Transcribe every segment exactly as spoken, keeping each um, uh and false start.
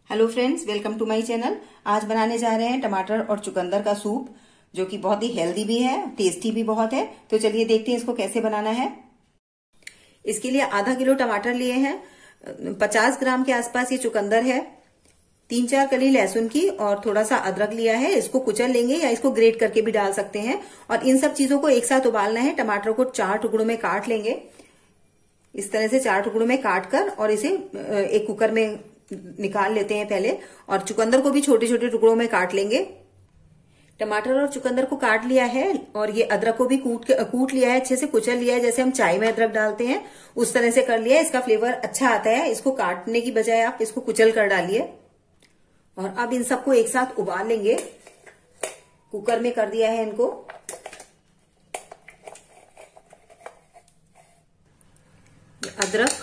Hello friends, welcome to my channel. आज बनाने जा रहे हैं टमाटर और चुकंदर का सूप, जो कि बहुत ही हेल्दी भी है, टेस्टी भी बहुत है। तो चलिए देखते हैं इसको कैसे बनाना है। इसके लिए आधा किलो टमाटर लिए हैं, पचास ग्राम के आसपास ये चुकंदर है, तीन चार कली लहसुन की और थोड़ा सा अदरक लिया है। इसको कुचल लेंगे या इसको ग्रेट करके भी डाल सकते हैं। और इन सब चीजों को एक साथ उबालना है। टमाटर को चार टुकड़ों में काट लेंगे, इस तरह से चार टुकड़ों में काट कर, और इसे एक कुकर में निकाल लेते हैं पहले। और चुकंदर को भी छोटे छोटे टुकड़ों में काट लेंगे। टमाटर और चुकंदर को काट लिया है और ये अदरक को भी कूट के कूट लिया है, अच्छे से कुचल लिया है, जैसे हम चाय में अदरक डालते हैं उस तरह से कर लिया है। इसका फ्लेवर अच्छा आता है। इसको काटने की बजाय आप इसको कुचल कर डालिए। और अब इन सबको एक साथ उबाल लेंगे। कुकर में कर दिया है इनको। अदरक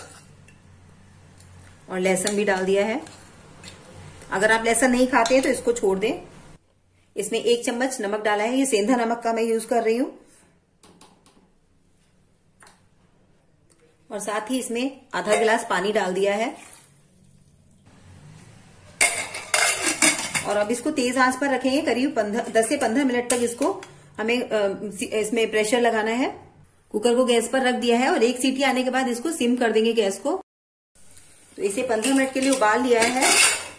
और लहसुन भी डाल दिया है। अगर आप लहसुन नहीं खाते हैं तो इसको छोड़ दें। इसमें एक चम्मच नमक डाला है, ये सेंधा नमक का मैं यूज कर रही हूं। और साथ ही इसमें आधा गिलास पानी डाल दिया है। और अब इसको तेज आंच पर रखेंगे। करीब दस से पंद्रह मिनट तक इसको हमें इसमें प्रेशर लगाना है। कुकर को गैस पर रख दिया है और एक सीटी आने के बाद इसको सिम कर देंगे गैस को। तो इसे पंद्रह मिनट के लिए उबाल लिया है।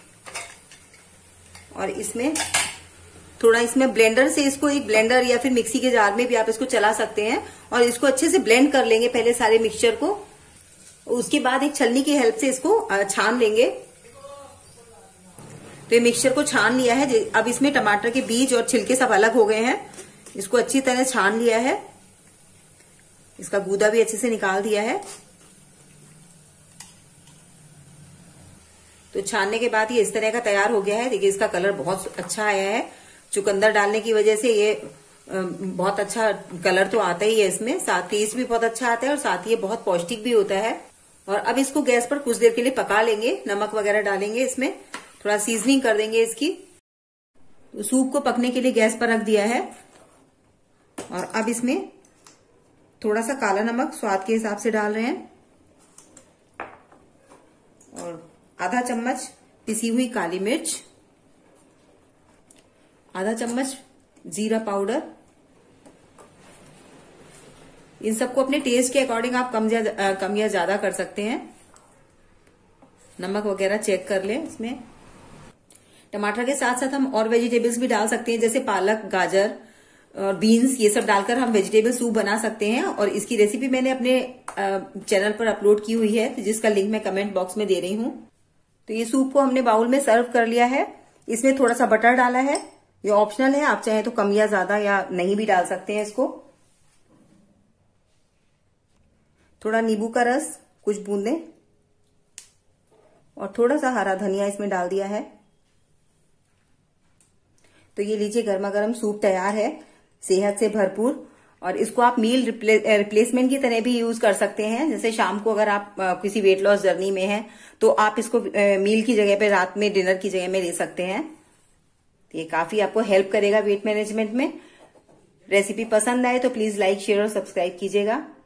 और इसमें थोड़ा इसमें ब्लेंडर से इसको, एक ब्लेंडर या फिर मिक्सी के जार में भी आप इसको चला सकते हैं। और इसको अच्छे से ब्लेंड कर लेंगे पहले सारे मिक्सचर को। उसके बाद एक छलनी की हेल्प से इसको छान लेंगे। तो ये मिक्सचर को छान लिया है। अब इसमें टमाटर के बीज और छिलके सब अलग हो गए हैं। इसको अच्छी तरह छान लिया है। इसका गूदा भी अच्छे से निकाल दिया है। तो छानने के बाद ये इस तरह का तैयार हो गया है। देखिए इसका कलर बहुत अच्छा आया है। चुकंदर डालने की वजह से ये बहुत अच्छा कलर तो आता ही है इसमें, साथ टेस्ट भी बहुत अच्छा आता है और साथ ही ये बहुत पौष्टिक भी होता है। और अब इसको गैस पर कुछ देर के लिए पका लेंगे। नमक वगैरह डालेंगे, इसमें थोड़ा सीजनिंग कर देंगे इसकी। तो सूप को पकने के लिए गैस पर रख दिया है। और अब इसमें थोड़ा सा काला नमक स्वाद के हिसाब से डाल रहे हैं। और आधा चम्मच पिसी हुई काली मिर्च, आधा चम्मच जीरा पाउडर। इन सबको अपने टेस्ट के अकॉर्डिंग आप कम या कम या ज्यादा कर सकते हैं। नमक वगैरह चेक कर लें इसमें। टमाटर के साथ साथ हम और वेजिटेबल्स भी डाल सकते हैं, जैसे पालक, गाजर और बीन्स। ये सब डालकर हम वेजिटेबल सूप बना सकते हैं। और इसकी रेसिपी मैंने अपने चैनल पर अपलोड की हुई है, जिसका लिंक मैं कमेंट बॉक्स में दे रही हूं। तो ये सूप को हमने बाउल में सर्व कर लिया है। इसमें थोड़ा सा बटर डाला है, ये ऑप्शनल है, आप चाहें तो कम या ज्यादा या नहीं भी डाल सकते हैं इसको। थोड़ा नींबू का रस, कुछ बूंदें, और थोड़ा सा हरा धनिया इसमें डाल दिया है। तो ये लीजिए, गर्मा गर्म सूप तैयार है, सेहत से भरपूर। और इसको आप मील रिप्ले, रिप्लेसमेंट की तरह भी यूज कर सकते हैं। जैसे शाम को अगर आप आ, किसी वेट लॉस जर्नी में हैं तो आप इसको आ, मील की जगह पे, रात में डिनर की जगह में ले सकते हैं। ये काफी आपको हेल्प करेगा वेट मैनेजमेंट में। रेसिपी पसंद आए तो प्लीज लाइक, शेयर और सब्सक्राइब कीजिएगा।